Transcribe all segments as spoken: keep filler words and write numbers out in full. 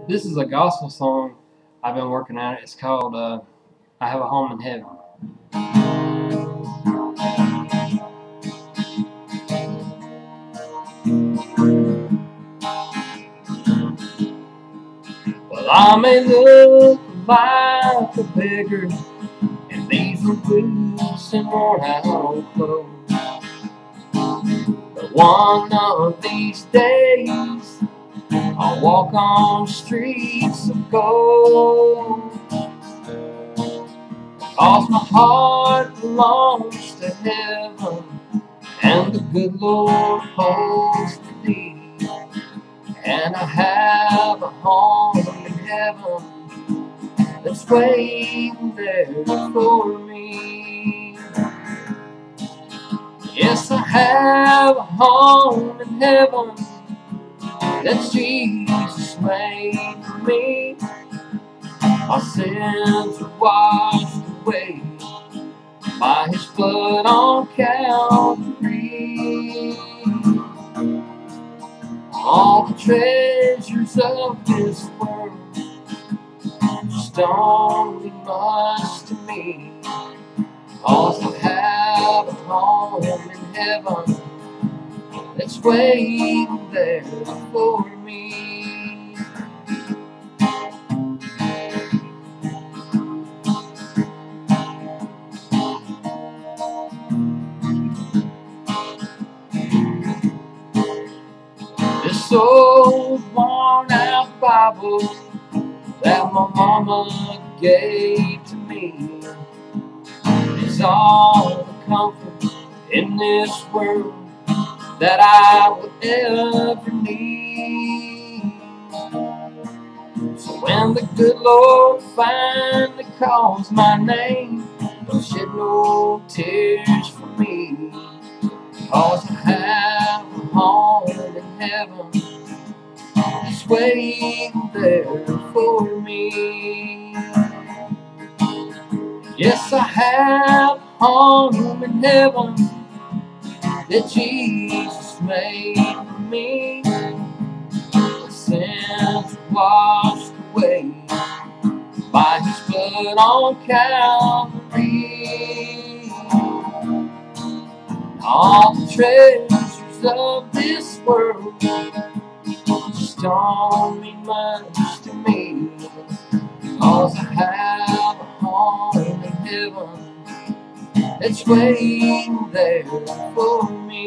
This is a gospel song I've been working on. It's called uh, I Have a Home in Heaven. Well, I may look like a beggar in these boots and worn out clothes, but one of these days I'll walk on streets of gold, 'cause my heart belongs to heaven, and the good Lord holds the deed. And I have a home in heaven that's waiting there for me. Yes, I have a home in heaven that Jesus made for me. Our sins are washed away by His blood on Calvary. All the treasures of this world just only much to me, 'cause I have a home in heaven that's waiting there for me. This old worn-out Bible that my mama gave to me is all the comfort in this world that I would ever need. So when the good Lord finally calls my name, don't shed no tears for me, 'cause I have a home in heaven that's waiting there for me. Yes, I have a home in heaven that Jesus made for me. The sins washed away by His blood on Calvary. All the treasures of this world just don't mean much to me, 'cause I have a home in heaven that's waiting there for me.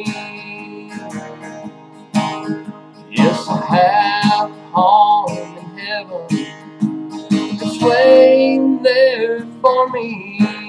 Yes, I have a home in heaven that's waiting there for me.